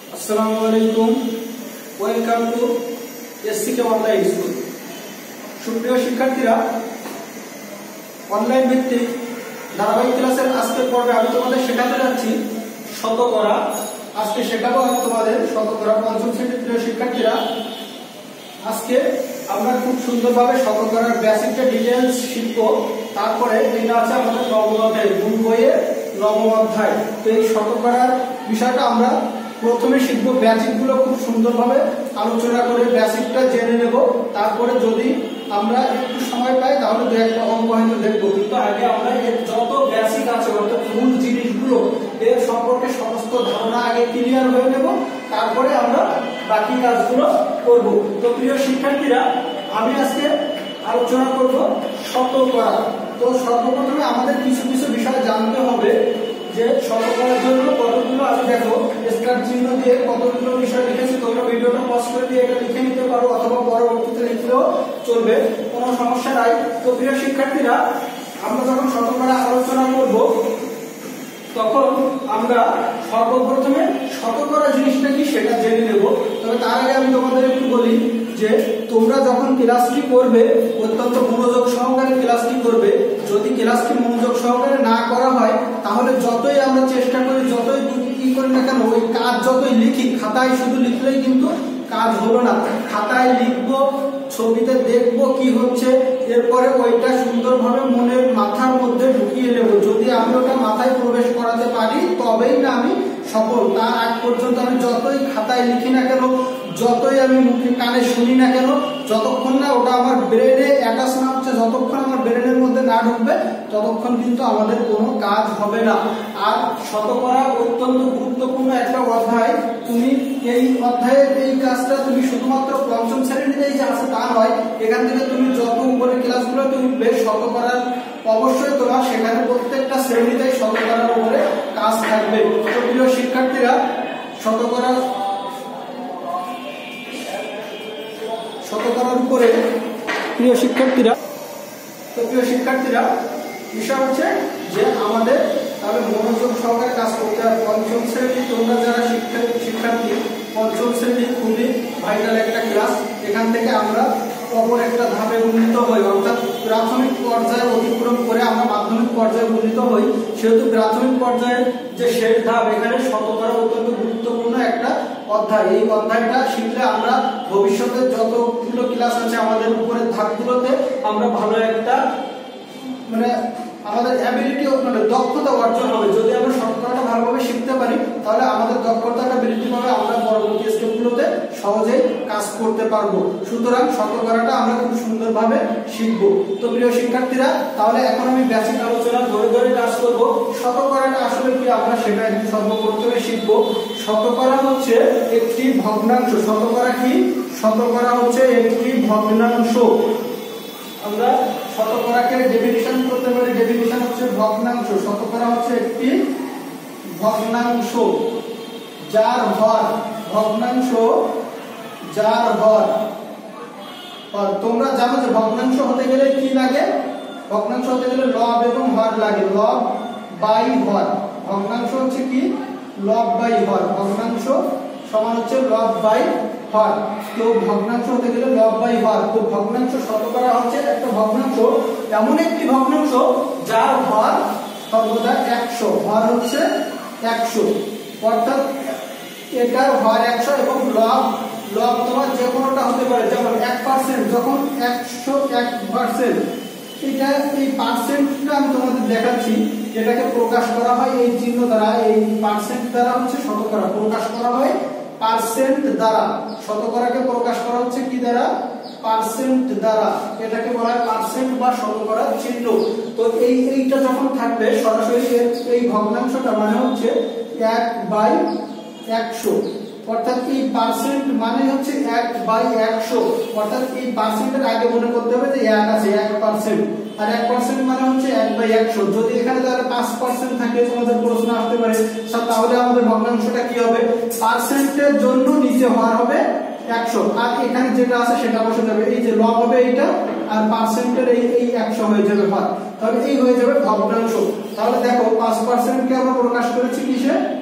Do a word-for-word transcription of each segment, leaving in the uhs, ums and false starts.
আসসালামু আলাইকুম, welcome to SCK online school. সুপ্রিয় শিক্ষার্থীরা, অনলাইন ভিত্তিক ধারাবাহিক ক্লাসের আজকের পর্বে আমি তোমাদের শেখাতে যাচ্ছি শতকরা। আজকে শেখাবো আমি তোমাদের শতকরা। পঞ্চম শ্রেণীর প্রিয় শিক্ষার্থীরা, আজকে আমরা খুব সুন্দরভাবে শতকরার বেসিকটা ডিটেইলস শিখবো। তারপরে এটা আছে আমাদের নবম অধ্যায়, গুণ বইয়ের নবম অধ্যায়। তো এই শতকরার বিষয়টা আমরা প্রথমে শিখবো, বেসিকগুলো খুব সুন্দরভাবে আলোচনা করে বেসিকটা জেনে নেব। তারপরে যদি আমরা একটু সময় পাই তাহলে দু একটা অঙ্ক হয়তো দেখবো, কিন্তু আগে আমরা এর যত বেসিক আছে অর্থাৎ মূল জিনিসগুলো এর সম্পর্কে সমস্ত ধারণা আগে ক্লিয়ার হয়ে নেব, তারপরে আমরা বাকি কাজগুলো করব। তো প্রিয় শিক্ষার্থীরা, আমি আজকে আলোচনা করব শতকরা। তো সর্বপ্রথমে আমাদের কিছু কিছু বিষয় জানতে হবে যে শতকরার জন্য কতগুলো, আমি দেখো স্টার চিহ্ন দিয়ে কতগুলো বিষয় লিখেছি। তোমরা ভিডিওটা পজ করে দিয়ে এটা লিখে নিতে পারো অথবা পরবর্তীতে লিখলেও চলবে, কোনো সমস্যা নাই। তো প্রিয় শিক্ষার্থীরা, আমরা যখন শতকরা আলোচনা করব তখন আমরা সর্বপ্রথমে শতকরা জিনিসটা কি সেটা জেনে নেব। তবে তার আগে আমি তোমাদের একটু বলি যে তোমরা যখন ক্লাসটি করবে অত্যন্ত মনোযোগ সহকারে ক্লাসটি করবে। যদি ক্লাসটি মনোযোগ সহকারে না করা হয় তাহলে যতই আমরা চেষ্টা করি, যতই কি করি না কেন, ওই কাজ যতই লিখি, খাতায় শুধু লিখলেই কিন্তু কাজ হলো না। খাতায় লিখবো, ছবিতে দেখবো কি হচ্ছে, এরপরে ওইটা সুন্দরভাবে মনের মাথার মধ্যে ঢুকিয়ে নেব। যদি আমি ওটা মাথায় প্রবেশ করাতে পারি তবেই না আমি সফল। তার আগ পর্যন্ত আমি যতই খাতায় লিখি না কেন, যতই আমি মুখে কানে শুনি না কেন, যতক্ষণ না ওটা আমার ব্রেনে অ্যাটাচ না হচ্ছে, যতক্ষণ আমার ব্রেনের মধ্যে না ঢুকবে ততক্ষণ কিন্তু আমাদের কোনো কাজ হবে না। আর শতকরা অত্যন্ত গুরুত্বপূর্ণ একটা অধ্যায়। তুমি এই অধ্যায়ের এই কাজটা তুমি শুধুমাত্র পঞ্চম শ্রেণীতেই যে আছে তা নয়, এখান থেকে তুমি যত উপরে ক্লাসগুলো তুমি বেশ শতকরার অবশ্যই তোমার সেখানে প্রত্যেকটা শ্রেণীতেই শতকরার উপরে কাজ থাকবে। তো প্রিয় শিক্ষার্থীরা, শতকরা শতকরার উপরে প্রিয় শিক্ষার্থীরা তো প্রিয় শিক্ষার্থীরা বিষয় হচ্ছে যে আমাদের তাহলে মনোযোগ সহকারে কাজ করতে হবে। পঞ্চম শ্রেণী তোমরা যারা শিক্ষার্থী, পঞ্চম শ্রেণী খুবই ভাইটাল একটা ক্লাস। এখান থেকে আমরা অপর একটা ধাপে উন্নীত হই, অর্থাৎ প্রাথমিক পর্যায়ে অতিক্রম করে আমরা মাধ্যমিক পর্যায়ে উন্নীত হই। সেহেতু প্রাথমিক পর্যায়ের যে শেষ ধাপ, এখানে শতকরা অত্যন্ত গুরুত্বপূর্ণ একটা অধ্যায়। এই অধ্যায়টা শিখলে আমরা ভবিষ্যতে যতগুলো ক্লাস আছে আমাদের উপরের ধাপগুলোতে আমরা ভালো একটা মানে আমাদের অ্যাবিলিটি মানে দক্ষতা অর্জন হবে। যদি আমরা শতকরাটা ভালোভাবে শিখতে পারি তাহলে আমাদের দক্ষতাটা বৃদ্ধি পাবে, আমরা পরবর্তী স্টেপগুলোতে সহজেই কাজ করতে পারবো। সুতরাং শতকরাটা আমরা খুব সুন্দরভাবে শিখবো। তো প্রিয় শিক্ষার্থীরা, তাহলে এখন আমি বেসিক আলোচনা ধরে ধরে কাজ করব। শতকরাটা আসলে কি আমরা সেটা একটু সর্বপ্রথমে শিখবো। শতকরা হচ্ছে একটি ভগ্নাংশ। শতকরা কি? শতকরা হচ্ছে একটি ভগ্নাংশ। আমরা শতকরাকে ডেফিনিশন করতে পারি, ডেফিনিশন হচ্ছে ভগ্নাংশ। শতকরা হচ্ছে একটি ভগ্নাংশ যার ভর, ভগ্নাংশ যার ভর। আর তোমরা জানো যে ভগ্নাংশ হতে গেলে কি লাগে? ভগ্নাংশ হতে গেলে লব এবং হর লাগে, লব বাই হর। ভগ্নাংশ হচ্ছে কি? লব বাই হর। ভগ্নাংশ সমান হচ্ছে লব বাই হর। তো ভগ্নাংশ হতে গেলে লব বাই হর। তো ভগ্নাংশ শতকরা হচ্ছে একটা ভগ্নাংশ, এমন একটি ভগ্নাংশ যার হর সর্বদা একশো। হর হচ্ছে একশো, অর্থাৎ এটার হর একশো এবং লব লব তোমার যে কোনোটা হতে পারে। যেমন এক পার্সেন্ট, যখন একশো এক পার্সেন্ট, এটা এই পার্সেন্টটা আমি তোমাদের দেখাচ্ছি, এটাকে প্রকাশ করা হয় এই চিহ্ন দ্বারা। এই পার্সেন্ট দ্বারা হচ্ছে শতকরা প্রকাশ করা হয় পার্সেন্ট দ্বারা। শতকরাকে প্রকাশ করা হচ্ছে কি দ্বারা? পার্সেন্ট দ্বারা। এটাকে বলা হয় পার্সেন্ট বা শতকরা চিহ্ন। তো এই এইটা যখন থাকবে সরাসরি এই ভগ্নাংশটা মানে হচ্ছে এক বাই একশো, অর্থাৎ এই পার্সেন্ট মানে হচ্ছে এক বাই একশো। অর্থাৎ এই পার্সেন্টের আগে মনে করতে হবে যে এক আছে, এক পার্সেন্ট। আর এক পার্সেন্ট মানে হচ্ছে এক বাই একশো। যদি এখানে তাহলে পাঁচ পার্সেন্ট থাকে, তোমাদের প্রশ্ন আসতে পারে তাহলে আমাদের ভগ্নাংশটা কি হবে? পার্সেন্টের জন্য নিচে হর হবে একশো, আর এখানে যেটা আছে সেটা বসে যাবে। এই যে লব হবে এইটা, আর পার্সেন্টের এই এই একশো হয়ে যাবে হর। তাহলে এই হয়ে যাবে ভগ্নাংশ। তাহলে দেখো পাঁচ পার্সেন্টকে আমরা প্রকাশ করেছি কিসে?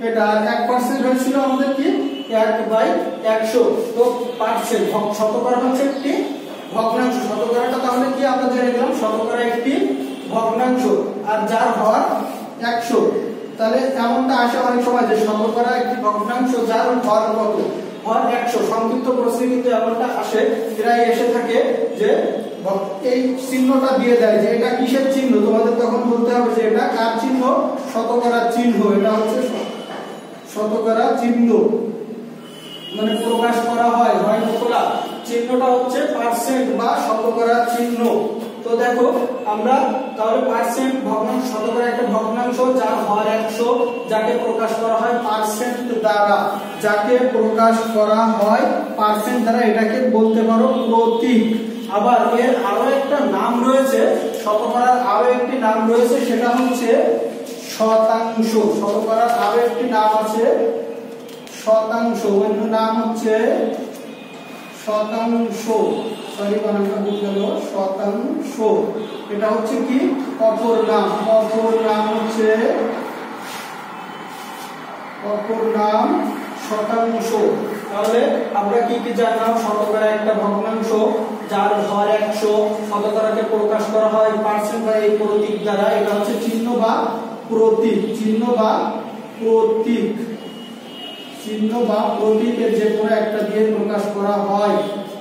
এটা এক পার্সেন্ট হয়েছিল আমাদের কি এক বাই একশো। তো পার্সেন্ট শতকরা হচ্ছে একটি ভগ্নাংশ, শতকরাটা তাহলে কি আমরা জেনে গেলাম শতকরা একটি ভগ্নাংশ আর যার হর একশো। তাহলে এমনটা আসে অনেক সময় যে শতকরা একটি ভগ্নাংশ যার হর কত, হর একশো। সংক্ষিপ্ত প্রশ্নে কিন্তু এমনটা আসে, প্রায় এসে থাকে যে এই চিহ্নটা দিয়ে দেয় যে এটা কিসের চিহ্ন, তোমাদের তখন বলতে হবে যে এটা কার চিহ্ন, শতকরার চিহ্ন। এটা হচ্ছে শতকরা চিহ্ন, মানে প্রকাশ করা হয় হয় নকলা, চিহ্নটা হচ্ছে পার্সেন্ট বা শতকরা চিহ্ন। তো দেখো আমরা তাহলে পার্সেন্ট ভগ্নাংশ, শতকরা একটা ভগ্নাংশ যার হর একশো, যাকে প্রকাশ করা হয় পার্সেন্ট দ্বারা, যাকে প্রকাশ করা হয় পার্সেন্ট দ্বারা, এটাকে বলতে পারো প্রতীক। আবার এর আরো একটা নাম রয়েছে, শতকরার আরো একটি নাম রয়েছে, সেটা হচ্ছে শতাংশ। শতকরার আরো একটি নাম আছে শতাংশ, অন্য নাম হচ্ছে শতাংশ। সরি বানানটা ভুল গেল, শতাংশ। এটা হচ্ছে কি অপর নাম, অপর নাম হচ্ছে অপর নাম শতাংশ। তাহলে আমরা কি কি জানলাম, শতকরা একটা ভগ্নাংশ যার হর একশো, শতকরাকে প্রকাশ করা হয় পার্সেন্ট বা এই প্রতীক দ্বারা, এটা হচ্ছে চিহ্ন বা প্রতীক, চিহ্ন বা প্রতীক, চিহ্ন বা প্রতীকের যে কোনো একটা দিয়ে প্রকাশ করা হয়,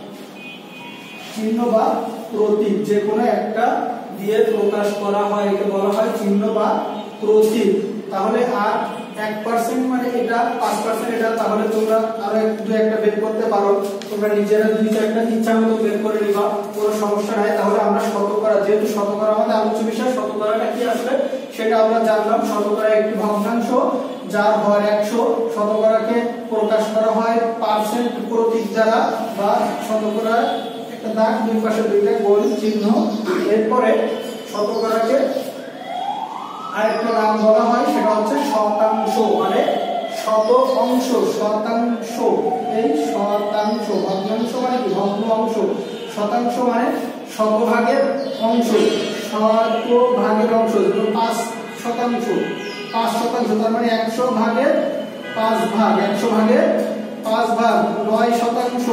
চিহ্ন বা প্রতীক যে কোনো একটা দিয়ে প্রকাশ করা হয়, একে বলা হয় চিহ্ন বা প্রতীক। তাহলে আর এক পার্সেন্ট মানে এটা, পাঁচ পার্সেন্ট এটা, তাহলে তোমরা আরো দু একটা বের করতে পারো, তোমরা নিজেরা দুই চারটা ইচ্ছা মতো বের করে নিবা, কোনো সমস্যা নাই। তাহলে আমরা শতকরা, যেহেতু শতকরা আমাদের আলোচ্য বিষয়, শতকরাটা কি আসলে সেটা আমরা জানলাম। শতকরা একটি ভগ্নাংশ যার হর একশো, শতকরাকে প্রকাশ করা হয় পার্সেন্ট প্রতীক দ্বারা বা শতকরা একটা দাগ, দুই পাশে দুইটা গোল চিহ্ন। এরপরে শতকরাকে আরেকটা নাম বলা হয়, সেটা হচ্ছে শতাংশ, মানে শত অংশ, শতাংশ। এই শতাংশ, ভগ্নাংশ মানে কি ভগ্ন অংশ, শতাংশ মানে শতভাগের অংশ, শতভাগের অংশ। পাঁচ শতাংশ, পাঁচ শতাংশ তার মানে একশো ভাগের পাঁচ ভাগ, একশো ভাগের পাঁচ ভাগ। নয় শতাংশ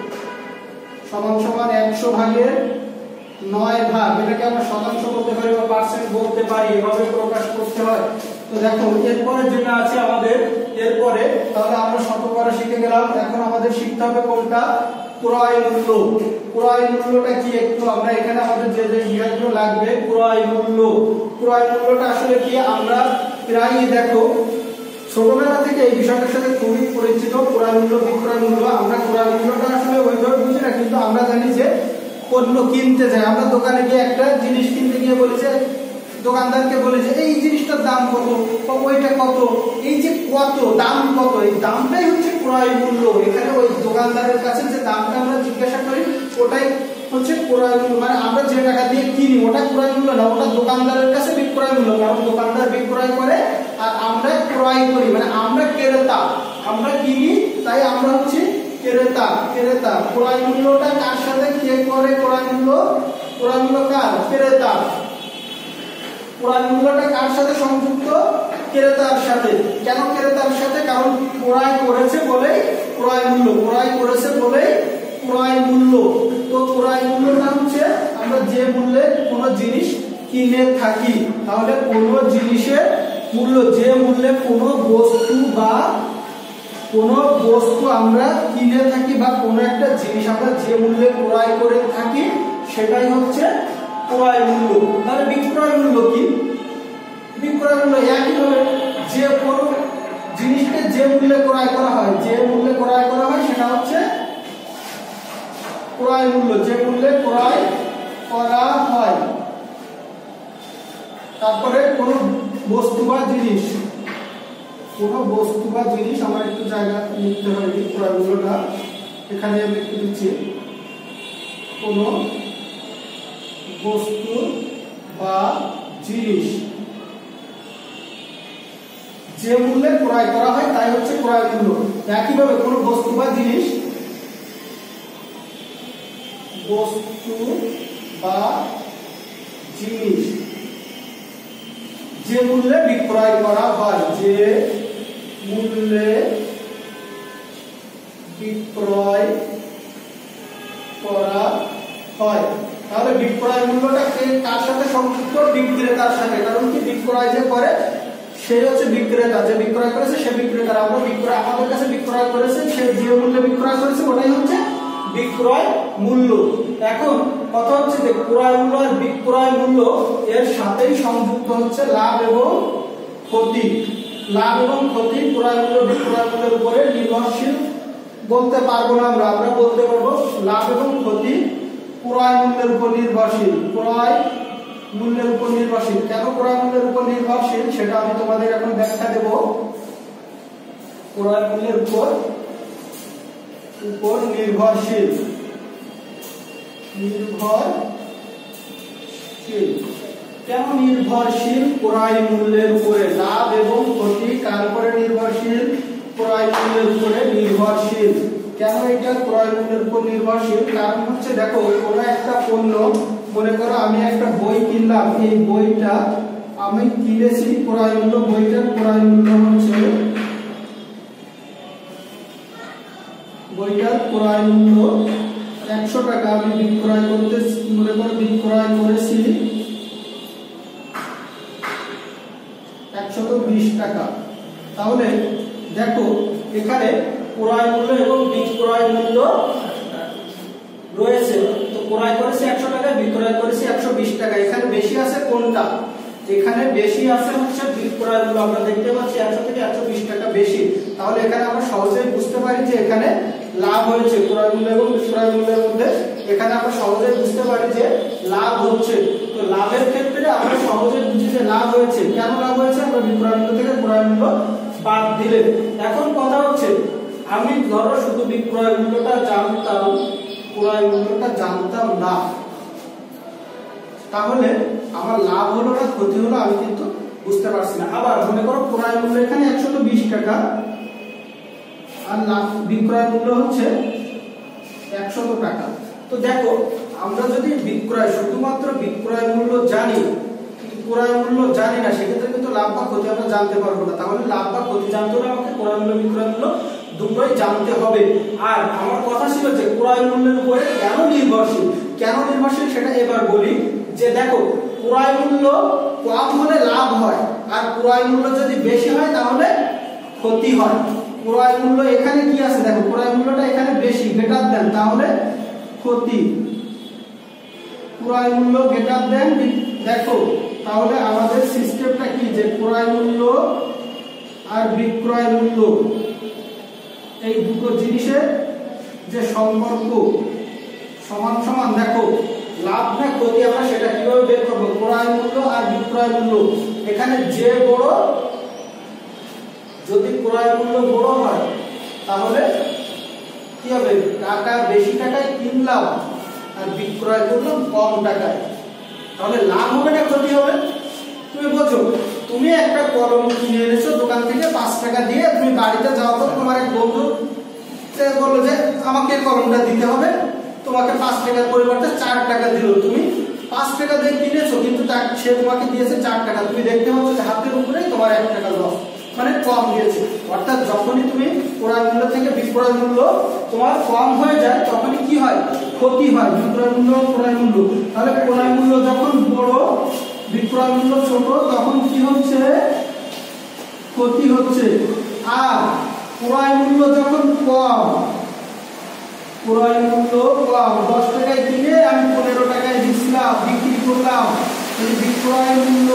সমান সমান একশো ভাগের নয় ভাগ, এটাকে আমরা শতাংশ বলতে পারি বা পার্সেন্ট বলতে পারি, এভাবে প্রকাশ করতে হয়। তো দেখো এরপরে যেটা আছে আমাদের, এরপরে তাহলে আমরা শতকরা শিখে গেলাম। এখন আমাদের শিখতে হবে কোনটা, ক্রয় মূল্য। ক্রয় মূল্যটা কি একটু আমরা এখানে আমাদের যে যে বিষয়গুলো লাগবে, ক্রয় মূল্য। ক্রয় মূল্যটা আসলে কি, আমরা প্রায়ই দেখো ছোটবেলা থেকে এই বিষয়টার সাথে খুবই পরিচিত, ক্রয় মূল্য বিক্রয় মূল্য। আমরা ক্রয় মূল্যটা আসলে ওইভাবে বুঝি না, কিন্তু আমরা জানি যে পণ্য কিনতে যাই, আমরা দোকানে গিয়ে একটা জিনিস কিনতে গিয়ে বলেছে, দোকানদারকে বলেছে এই জিনিসটার দাম কত, ওইটা কত, এই যে কত দাম কত, এই দামটাই হচ্ছে ক্রয় মূল্য। এখানে ওই দোকানদারের কাছে যে দামটা আমরা জিজ্ঞাসা করি ওটাই হচ্ছে ক্রয় মূল্য, মানে আমরা যে টাকা দিয়ে কিনি ওটা ক্রয় মূল্য না, ওটা দোকানদারের কাছে বিক্রয় মূল্য। কারণ দোকানদার বিক্রয় করে আর আমরা ক্রয় করি, মানে আমরা ক্রেতা, আমরা কিনি তাই আমরা হচ্ছে ক্রেতা। ক্রেতা ক্রয় মূল্যটা কার সাথে কে করে, ক্রয় মূল্য, ক্রয় মূল্য কার, ক্রেতা। ক্রয় মূল্যটা কার সাথে সংযুক্ত, ক্রেতার সাথে। কেন ক্রেতার সাথে, কারণ ক্রয় করেছে বলেই ক্রয় মূল্য, ক্রয় করেছে বলেই ক্রয় মূল্য। তো ক্রয় মূল্যটা হচ্ছে আমরা যে মূল্যে কোনো জিনিস কিনে থাকি, তাহলে কোনো জিনিসের মূল্য, যে মূল্যে কোনো বস্তু বা কোনো বস্তু আমরা কিনে থাকি বা কোনো একটা জিনিস আমরা যে মূল্যে ক্রয় করে থাকি সেটাই হচ্ছে ক্রয় মূল্য। তাহলে বিক্রয় মূল্য কি, বিক্রয় মূল্য একইভাবে যে কোনো জিনিসকে যে মূল্যে ক্রয় করা হয়, যে মূল্যে ক্রয় করা হয় সেটা হচ্ছে ক্রয় মূল্য, যে মূল্যে ক্রয় করা হয়। তারপরে কোনো বস্তু বা জিনিস, কোনো বস্তু বা জিনিস আমার একটু জায়গা লিখতে হয় ক্রয় মূল্যটা, এখানে আমি একটু দিচ্ছি, কোনো বস্তু বা জিনিস যে মূল্যে ক্রয় করা হয় তাই হচ্ছে ক্রয় মূল্য। একইভাবে কোনো বস্তু বা জিনিস, বস্তু বা জিনিস যে মূল্যে বিক্রয় করা হয়, যে মূল্যে বিক্রয় করা হয়। তাহলে বিক্রয় মূল্যটা কার সাথে সংযুক্ত? বিক্রেতার সাথে। কারণ কি বিক্রয় যে করে সে হচ্ছে বিক্রেতা, যে বিক্রয় করেছে সে বিক্রেতা। আমরা বিক্রয় আমাদের কাছে বিক্রয় করেছে, সে যে মূল্যে বিক্রয় করেছে ওটাই হচ্ছে বিক্রয় মূল্য। এখন কথা হচ্ছে যে ক্রয় মূল্য আর বিক্রয় মূল্য এর সাথেই সংযুক্ত হচ্ছে লাভ এবং ক্ষতি। লাভ এবং ক্ষতি ক্রয় মূল্য বিক্রয় মূল্যের উপরে নির্ভরশীল বলতে পারবো না আমরা। আমরা বলতে পারবো লাভ এবং ক্ষতি ক্রয় মূল্যের উপর নির্ভরশীল। ক্রয় মূল্যের উপর নির্ভরশীল। কেন ক্রয় মূল্যের উপর নির্ভরশীল সেটা আমি তোমাদের এখন ব্যাখ্যা দেব। ক্রয় মূল্যের উপর উপর নির্ভরশীল নির্ভরশীল কেন নির্ভরশীল? ক্রয় মূল্যের উপরে। লাভ এবং ক্ষতি কার উপরে নির্ভরশীল? ক্রয় মূল্যের উপরে নির্ভরশীল। কেন এটা ক্রয় মূল্যের উপর নির্ভরশীল? কারণ হচ্ছে দেখো কোনো একটা পণ্য, মনে করো আমি একটা বই কিনলাম, এই বইটা আমি কিনেছি ক্রয় মূল্য, বইটার ক্রয় মূল্য হচ্ছে বইটার ক্রয় মূল্য একশো টাকা। আমি বিক্রয় করতে মনে করো বিক্রয় করেছি একশত বিশ টাকা। তাহলে দেখো এখানে ক্রয় মূল্য এবং বিক্রয় মূল্য রয়েছে। তো ক্রয় করেছি একশো টাকা, বিক্রয় করেছি একশো বিশ টাকা। এখানে বেশি আছে কোনটা? এখানে বেশি আছে হচ্ছে বিক্রয় মূল্য। আমরা দেখতে পাচ্ছি একশো থেকে একশো বিশ টাকা বেশি। তাহলে এখানে আমরা সহজেই বুঝতে পারি যে এখানে লাভ হয়েছে। ক্রয় মূল্য এবং বিক্রয় মূল্যের মধ্যে এখানে আমরা সহজেই বুঝতে পারি যে লাভ হচ্ছে। তো লাভের ক্ষেত্রে আমরা সহজেই বুঝি যে লাভ হয়েছে। কেন লাভ হয়েছে? আমরা বিক্রয় মূল্য থেকে ক্রয় মূল্য বাদ দিলে। এখন কথা হচ্ছে আমি ধরো শুধু বিক্রয় মূল্যটা জানতাম, ক্রয় মূল্যটা জানতাম না, তাহলে আমার লাভ হলো না ক্ষতি হলো আমি কিন্তু বুঝতে পারছি না। আবার মনে করো ক্রয় মূল্য এখানে একশত বিশ টাকা আর লাভ বিক্রয় মূল্য হচ্ছে একশত টাকা। তো দেখো আমরা যদি বিক্রয় শুধুমাত্র বিক্রয় মূল্য জানি কিন্তু ক্রয় মূল্য জানি না, সেক্ষেত্রে কিন্তু লাভ বা ক্ষতি আমরা জানতে পারবো না। তাহলে লাভ বা ক্ষতি জানতে হলে আমাকে ক্রয় মূল্য বিক্রয় মূল্য দুটোই জানতে হবে। আর আমার কথা ছিল যে ক্রয় মূল্যের উপরে কেন নির্ভরশীল, কেন নির্ভরশীল সেটা এবার বলি। যে দেখো ক্রয় মূল্য কম হলে লাভ হয়, আর ক্রয় মূল্য যদি বেশি হয় তাহলে ক্ষতি হয়। ক্রয় মূল্য এখানে কি আছে দেখো, ক্রয় মূল্যটা এখানে বেশি গ্রেটার দেন, তাহলে ক্ষতি। ক্রয় মূল্য গ্রেটার দেন দেখো, তাহলে আমাদের সিস্টেমটা কি যে ক্রয় মূল্য আর বিক্রয় মূল্য এই দুটো জিনিসের যে সম্পর্ক সমান সমান। দেখো লাভ না ক্ষতি আমরা সেটা কিভাবে বের করবো? ক্রয় মূল্য আর বিক্রয় মূল্য এখানে যে বড়, যদি ক্রয় মূল্য বড় হয় তাহলে কি হবে? টাকা বেশি টাকায় কিনলাম আর বিক্রয় করলাম কম টাকায়, তাহলে লাভ হবে না ক্ষতি হবে? তুমি বোঝো, তুমি একটা কলম কিনে এনেছো দোকান থেকে পাঁচ টাকা দিয়ে, তুমি বাড়িতে যাওয়ার পর তোমার এক বন্ধু বললো যে আমাকে কলমটা দিতে হবে, তোমাকে পাঁচ টাকার পরিবর্তে চার টাকা দিল। তুমি পাঁচ টাকা দিয়ে কিনেছো কিন্তু সে তোমাকে দিয়েছে চার টাকা। তুমি দেখতে পাচ্ছ যে হাতের উপরেই তোমার এক টাকা লস, মানে কম দিয়েছে। অর্থাৎ যখনই তুমি ক্রয় মূল্য থেকে বিক্রয় মূল্য তোমার কম হয়ে যায় তখনই কি হয়? ক্ষতি হয়। বিক্রয় মূল্য ক্রয় মূল্য, তাহলে ক্রয় মূল্য যখন বড় বিক্রয় মূল্য ছোট তখন কি হচ্ছে? ক্ষতি হচ্ছে। আর ক্রয় মূল্য যখন কম, ক্রয় মূল্য কম, দশ টাকায় কিনে আমি পনেরো টাকায় দিচ্ছিলাম বিক্রি করলাম, বিক্রয় মূল্য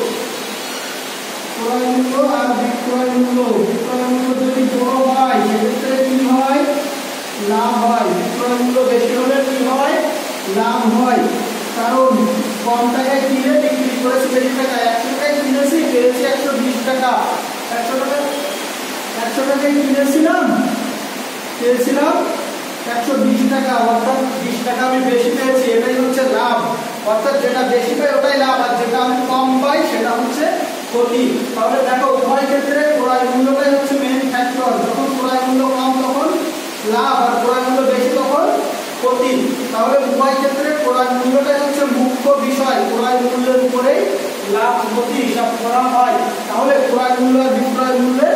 ক্রয় মূল্য আর বিক্রয় মূল্য বিক্রয় মূল্য যদি বড় হয় সেক্ষেত্রে কি হয়? লাভ হয়। বিক্রয় মূল্য বেশি হলে কি হয়? লাভ হয়। কারণ কম টাকায় কিনে বিক্রি করেছি বেশি টাকায়। একশো টাকায় কিনেছি পেয়েছি একশো বিশ টাকা, একশো টাকা একশো টাকায় কিনেছিলাম পেয়েছিলাম একশো বিশ টাকা, অর্থাৎ বিশ টাকা আমি বেশি পেয়েছি, এটাই হচ্ছে লাভ। অর্থাৎ যেটা বেশি পাই ওটাই লাভ, আর যেটা আমি কম পাই সেটা হচ্ছে ক্ষতি। তাহলে দেখো উভয় ক্ষেত্রে ক্রয় মূল্যটাই হচ্ছে মেইন ফ্যাক্টর। যখন ক্রয় মূল্য কম তখন লাভ, আর ক্রয় মূল্য বেশি তখন ক্ষতি। তাহলে উভয় ক্ষেত্রে ক্রয় মূল্যটাই হচ্ছে মুখ্য বিষয়। ক্রয় মূল্যের উপরেই লাভ ক্ষতি হিসাব করা হয়। তাহলে ক্রয় মূল্য আর বিক্রয় মূল্যের ক্ষেত্রে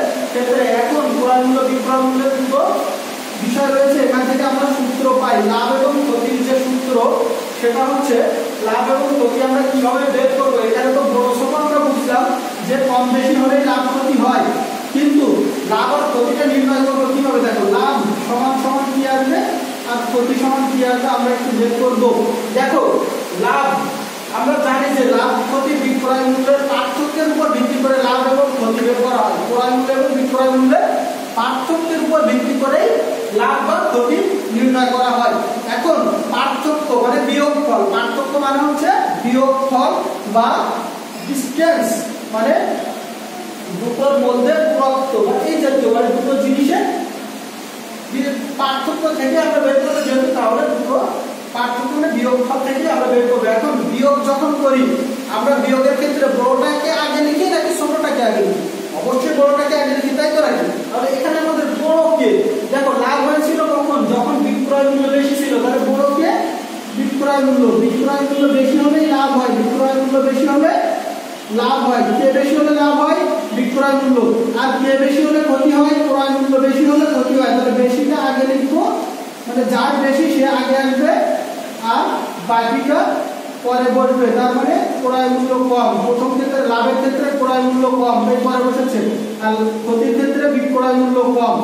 ক্ষেত্রে এখন ক্রয় মূল্য বিক্রয় মূল্যের দুটো বিষয় রয়েছে। এখান থেকে আমরা সূত্র পাই লাভ এবং ক্ষতির যে সূত্র সেটা হচ্ছে লাভ এবং ক্ষতি আমরা কিভাবে বের করবো। এখানে তো বড় সম আমরা বুঝলাম যে কম বেশি হলেই লাভ ক্ষতি হয়, কিন্তু লাভ আর ক্ষতিটা নির্ণয় করবো কিভাবে। দেখো লাভ সমান সমান কি আসবে আর ক্ষতি সমান কি আসবে আমরা একটু বের করবো। দেখো লাভ আমরা জানি যে লাভ ক্ষতি বিক্রয় মূল্যের পার্থক্যের উপর ভিত্তি করে লাভ এবং ক্ষতি বের করা হয়। ক্রয় মূল্য এবং বিক্রয় মূল্যের পার্থক্যের উপর ভিত্তি করে লাভ বা ক্ষতি নির্ণয় করা হয়। এখন পার্থক্য মানে বিয়োগফল, পার্থক্য মানে হচ্ছে বিয়োগফল বা ডিসটেন্স, মানে দুটোর মধ্যে দূরত্ব বা এই জাতীয় মানে দুটো জিনিসের পার্থক্য থেকে আমরা বের করতে যেহেতু তাহলে দুটো পার্থক্য মানে বিয়োগফল থেকে আমরা বের করবো। এখন বিয়োগ যখন করি আমরা বিয়োগের ক্ষেত্রে বড়টাকে আগে লিখি নাকি ছোটটাকে আগে লিখি? অবশ্যই বড়টাকে আগে লিখি, তাই তো রাখি। তাহলে এখানে আমাদের বড়কে দেখো লাভ হয়েছিল কখন, যখন বিক্রয় মূল্য বেশি ছিল, তাহলে বড়কে বিক্রয় মূল্য বিক্রয় মূল্য বেশি হলেই লাভ হয়, বিক্রয় মূল্য বেশি হলে লাভ হয়। কে বেশি হলে লাভ হয়? বিক্রয় মূল্য। আর কে বেশি হলে ক্ষতি হয়? ক্রয় মূল্য বেশি হলে ক্ষতি হয়। তাহলে বেশিটা আগে লিখবো, মানে যার বেশি সে আগে আসবে আর বাকিটা পরে বসবে। তার মানে ক্রয় মূল্য কম, প্রথম ক্ষেত্রে লাভের ক্ষেত্রে ক্রয় মূল্য কম তাই পরে বসেছে, আর ক্ষতির ক্ষেত্রে বিক্রয় মূল্য কম।